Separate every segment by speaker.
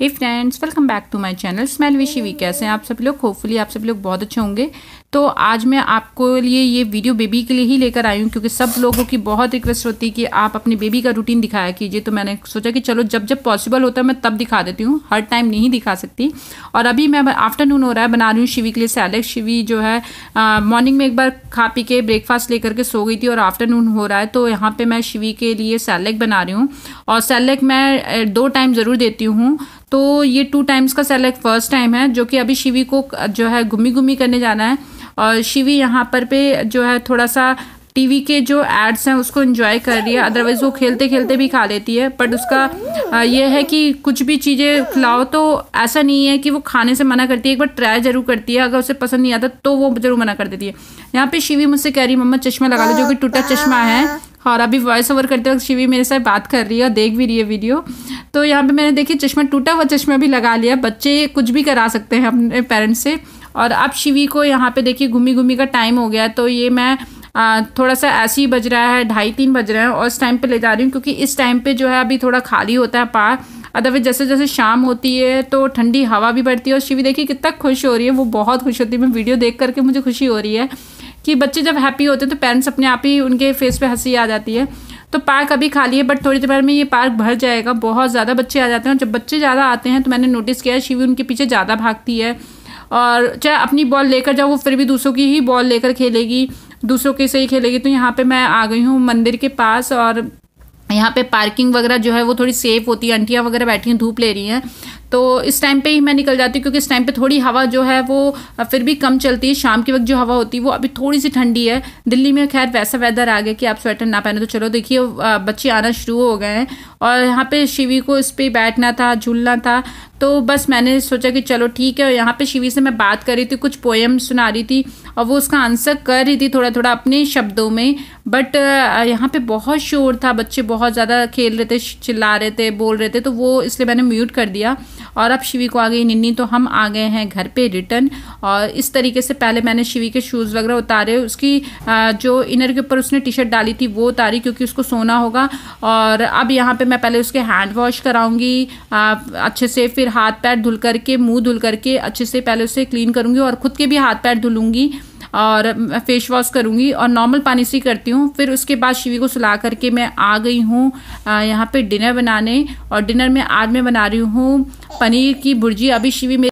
Speaker 1: Hey friends, welcome back to my channel smile with Shivi. कैसे हैं आप सभी लोग? होपफुली आप सभी लोग बहुत अच्छे होंगे। तो आज मैं आपको लिए ये वीडियो बेबी के लिए ही लेकर आई हूँ, क्योंकि सब लोगों की बहुत रिक्वेस्ट होती है कि आप अपनी बेबी का रूटीन दिखाया कीजिए। तो मैंने सोचा कि चलो जब जब पॉसिबल होता है मैं तब दिखा देती हूँ, हर टाइम नहीं दिखा सकती। और अभी मैं आफ्टरनून हो रहा है, बना रही हूँ शिवी के लिए सैलेड। शिवी जो है मॉर्निंग में एक बार खा पी के ब्रेकफास्ट लेकर के सो गई थी और आफ्टरनून हो रहा है, तो यहाँ पे मैं शिवी के लिए सैलेड बना रही हूँ। और सैलेड मैं 2 टाइम ज़रूर देती हूँ। तो ये 2 टाइम्स का सैलेड फर्स्ट टाइम है, जो कि अभी शिवी को जो है घुमी घुमी करने जाना है। और शिवी यहाँ पर पे जो है थोड़ा सा टीवी के जो एड्स हैं उसको एंजॉय कर रही है। अदरवाइज़ वो खेलते खेलते भी खा लेती है, बट उसका ये है कि कुछ भी चीज़ें खिलाओ तो ऐसा नहीं है कि वो खाने से मना करती है, एक बार ट्राई जरूर करती है। अगर उसे पसंद नहीं आता तो वो जरूर मना कर देती है। यहाँ पे शिवी मुझसे कह रही है मम्मा चश्मा लगा लो, जो कि टूटा चश्मा है। और अभी वॉइस ओवर करते वक्त शिवी मेरे साथ बात कर रही है और देख भी रही है वीडियो। तो यहाँ पे मैंने देखी चश्मा, टूटा हुआ चश्मा भी लगा लिया। बच्चे कुछ भी करा सकते हैं अपने पेरेंट्स से। और अब शिवी को यहाँ पे देखिए घूमी घूमी का टाइम हो गया है, तो ये मैं थोड़ा सा ऐसे ही बज रहा है, 2:30-3 बज रहे हैं और इस टाइम पे ले जा रही हूँ, क्योंकि इस टाइम पे जो है अभी थोड़ा खाली होता है पार्क। अदरवाइज जैसे जैसे शाम होती है तो ठंडी हवा भी बढ़ती है। और शिवी देखिए कितना खुश हो रही है, वो बहुत खुश होती है। मैं वीडियो देख करके मुझे खुशी हो रही है कि बच्चे जब हैप्पी होते हैं तो पेरेंट्स अपने आप ही उनके फेस पे हंसी आ जाती है। तो पार्क अभी खाली है, बट थोड़ी देर में ये पार्क भर जाएगा। बहुत ज़्यादा बच्चे आ जाते हैं, और जब बच्चे ज़्यादा आते हैं तो मैंने नोटिस किया है शिवी उनके पीछे ज़्यादा भागती है। और चाहे अपनी बॉल लेकर जाओ, वो फिर भी दूसरों की ही बॉल लेकर खेलेगी, दूसरों के से ही खेलेगी। तो यहाँ पे मैं आ गई हूँ मंदिर के पास, और यहाँ पे पार्किंग वगैरह जो है वो थोड़ी सेफ होती है। आंटियाँ वगैरह बैठी हैं, धूप ले रही हैं, तो इस टाइम पे ही मैं निकल जाती हूँ, क्योंकि इस टाइम पे थोड़ी हवा जो है वो फिर भी कम चलती है। शाम के वक्त जो हवा होती है वो अभी थोड़ी सी ठंडी है। दिल्ली में खैर वैसा वेदर आ गया कि आप स्वेटर ना पहने। तो चलो देखिए बच्चे आना शुरू हो गए हैं, और यहाँ पे शिवी को इस पर बैठना था, झूलना था। तो बस मैंने सोचा कि चलो ठीक है। और यहाँ पे शिवी से मैं बात कर रही थी, कुछ पोएम सुना रही थी, और वो उसका आंसर कर रही थी थोड़ा थोड़ा अपने शब्दों में। बट यहाँ पे बहुत शोर था, बच्चे बहुत ज़्यादा खेल रहे थे, चिल्ला रहे थे, बोल रहे थे, तो वो इसलिए मैंने म्यूट कर दिया। और अब शिवी को आ गई निन्नी, तो हम आ गए हैं घर पे रिटर्न। और इस तरीके से पहले मैंने शिवी के शूज़ वगैरह उतारे, उसकी जो इनर के ऊपर उसने टी शर्ट डाली थी वो उतारी, क्योंकि उसको सोना होगा। और अब यहाँ पे मैं पहले उसके हैंड वॉश कराऊंगी अच्छे से, फिर हाथ पैर धुल करके, मुंह धुल करके अच्छे से पहले उसे क्लीन करूँगी, और ख़ुद के भी हाथ पैर धुलूँगी, और फेस वॉश करूँगी, और नॉर्मल पानी से ही करती हूँ। फिर उसके बाद शिवी को सुला करके मैं आ गई हूँ यहाँ पे डिनर बनाने। और डिनर में आज मैं बना रही हूँ पनीर की भुर्जी। अभी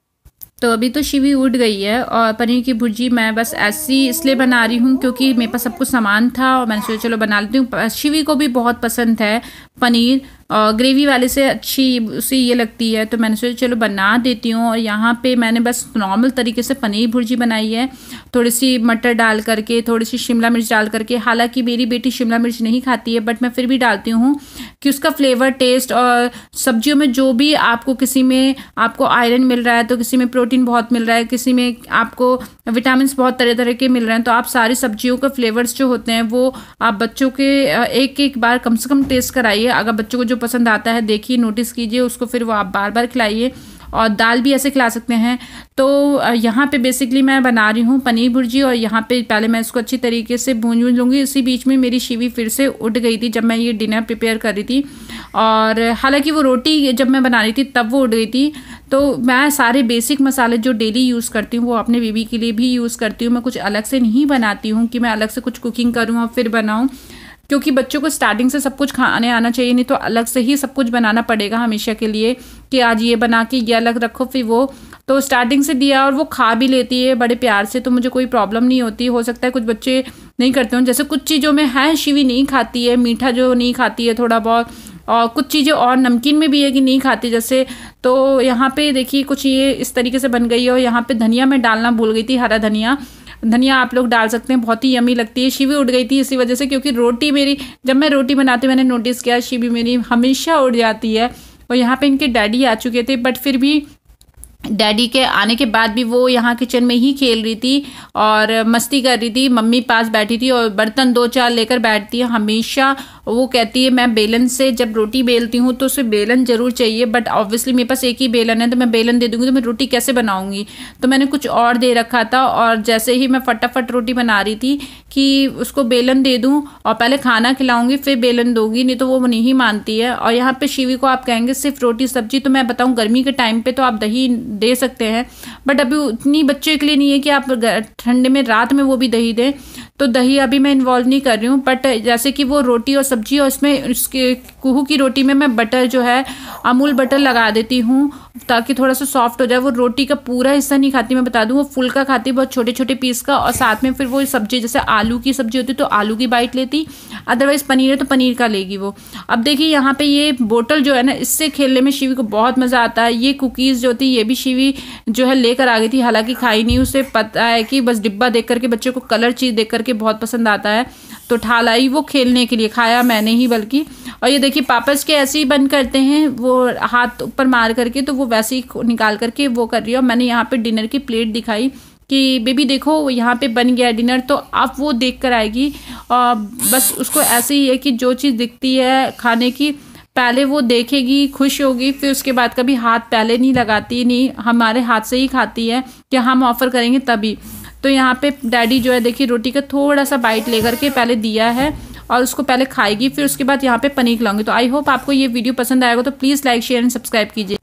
Speaker 1: तो शिवी उठ गई है, और पनीर की भुर्जी मैं बस ऐसी इसलिए बना रही हूँ क्योंकि मेरे पास सब कुछ सामान था, और मैंने सोचा चलो बना लेती हूँ। शिवी को भी बहुत पसंद है पनीर, और ग्रेवी वाले से अच्छी उसे ये लगती है, तो मैंने सोचा चलो बना देती हूँ। और यहाँ पे मैंने बस नॉर्मल तरीके से पनीर भुर्जी बनाई है, थोड़ी सी मटर डाल करके, थोड़ी सी शिमला मिर्च डाल करके। हालांकि मेरी बेटी शिमला मिर्च नहीं खाती है, बट मैं फिर भी डालती हूँ कि उसका फ्लेवर, टेस्ट। और सब्जियों में जो भी आपको, किसी में आपको आयरन मिल रहा है तो किसी में प्रोटीन बहुत मिल रहा है, किसी में आपको विटामिन बहुत तरह तरह के मिल रहे हैं, तो आप सारी सब्जियों के फ्लेवर्स जो होते हैं वो आप बच्चों के एक एक बार कम से कम टेस्ट कराइए। अगर बच्चों को जो पसंद आता है देखिए, नोटिस कीजिए उसको, फिर वो आप बार बार खिलाइए। और दाल भी ऐसे खिला सकते हैं। तो यहाँ पे बेसिकली मैं बना रही हूँ पनीर भुर्जी, और यहाँ पे पहले मैं इसको अच्छी तरीके से भून लूँगी। इसी बीच में मेरी शिवी फिर से उठ गई थी जब मैं ये डिनर प्रिपेयर कर रही थी। और हालांकि वो रोटी जब मैं बना रही थी तब वो उठ गई थी। तो मैं सारे बेसिक मसाले जो डेली यूज़ करती हूँ वो अपने बेबी के लिए भी यूज़ करती हूँ। मैं कुछ अलग से नहीं बनाती हूँ कि मैं अलग से कुछ कुकिंग करूँ और फिर बनाऊँ, क्योंकि बच्चों को स्टार्टिंग से सब कुछ खाने आना चाहिए, नहीं तो अलग से ही सब कुछ बनाना पड़ेगा हमेशा के लिए कि आज ये बना के ये अलग रखो, फिर वो। तो स्टार्टिंग से दिया, और वो खा भी लेती है बड़े प्यार से, तो मुझे कोई प्रॉब्लम नहीं होती। हो सकता है कुछ बच्चे नहीं करते हों, जैसे कुछ चीज़ों में है शिवी नहीं खाती है, मीठा जो नहीं खाती है थोड़ा बहुत, और कुछ चीज़ें और नमकीन में भी है कि नहीं खाती जैसे। तो यहाँ पे देखिए कुछ ये इस तरीके से बन गई है। और यहाँ पे धनिया मैं डालना भूल गई थी, हरा धनिया आप लोग डाल सकते हैं, बहुत ही यमी लगती है। शिवी उठ गई थी इसी वजह से, क्योंकि रोटी मेरी, जब मैं रोटी बनाती हूँ मैंने नोटिस किया शिवी मेरी हमेशा उठ जाती है। और यहाँ पे इनके डैडी आ चुके थे, बट फिर भी डैडी के आने के बाद भी वो यहाँ किचन में ही खेल रही थी और मस्ती कर रही थी। मम्मी पास बैठी थी और बर्तन 2-4 लेकर बैठती है हमेशा, वो कहती है मैं बेलन से जब रोटी बेलती हूँ तो उसे बेलन ज़रूर चाहिए, बट ऑब्वियसली मेरे पास एक ही बेलन है तो मैं बेलन दे दूँगी तो मैं रोटी कैसे बनाऊँगी। तो मैंने कुछ और दे रखा था और जैसे ही मैं फटाफट रोटी बना रही थी कि उसको बेलन दे दूँ और पहले खाना खिलाऊँगी फिर बेलन दूँगी, नहीं तो वो नहीं मानती है। और यहाँ पे शिवी को आप कहेंगे सिर्फ रोटी सब्जी, तो मैं बताऊँ गर्मी के टाइम पे तो आप दही दे सकते हैं, बट अभी उतनी बच्चे के लिए नहीं है कि आप ठंडे में रात में वो भी दही दें, तो दही अभी मैं इन्वॉल्व नहीं कर रही हूँ। बट जैसे कि वो रोटी और सब्जी और इसमें उसके कुहू की रोटी में मैं बटर जो है अमूल बटर लगा देती हूँ ताकि थोड़ा सा सॉफ्ट हो जाए। वो रोटी का पूरा हिस्सा नहीं खाती, मैं बता दूँ, वो फुल्का खाती, बहुत छोटे छोटे पीस का, और साथ में फिर वो सब्जी जैसे आलू की सब्जी होती तो आलू की बाइट लेती, अदरवाइज पनीर है तो पनीर का लेगी वो। अब देखिए यहाँ पे ये बोतल जो है ना, इससे खेलने में शिवी को बहुत मज़ा आता है। ये कुकीज़ जो थी ये भी शिवी जो है लेकर आ गई थी, हालांकि खाई नहीं, उसे पता है कि बस डिब्बा देख करके बच्चे को कलर चीज़ देख करके बहुत पसंद आता है, तो ठा लाई वो खेलने के लिए, खाया मैंने ही बल्कि। और ये देखिए पापा इसके ऐसे ही बंद करते हैं, वो हाथ ऊपर मार करके, तो वो वैसे ही निकाल करके वो कर रही है। और मैंने यहाँ पे डिनर की प्लेट दिखाई कि बेबी देखो यहाँ पे बन गया डिनर, तो अब वो देख कर आएगी। और बस उसको ऐसे ही है कि जो चीज़ दिखती है खाने की पहले वो देखेगी, खुश होगी, फिर उसके बाद कभी हाथ पहले नहीं लगाती, नहीं हमारे हाथ से ही खाती है कि हम ऑफ़र करेंगे तभी। तो यहाँ पे डैडी जो है देखिए रोटी का थोड़ा सा बाइट लेकर के पहले दिया है और उसको पहले खाएगी, फिर उसके बाद यहाँ पे पनीर खिलाऊंगी। तो आई होप आपको ये वीडियो पसंद आएगा, तो please like share and subscribe कीजिए।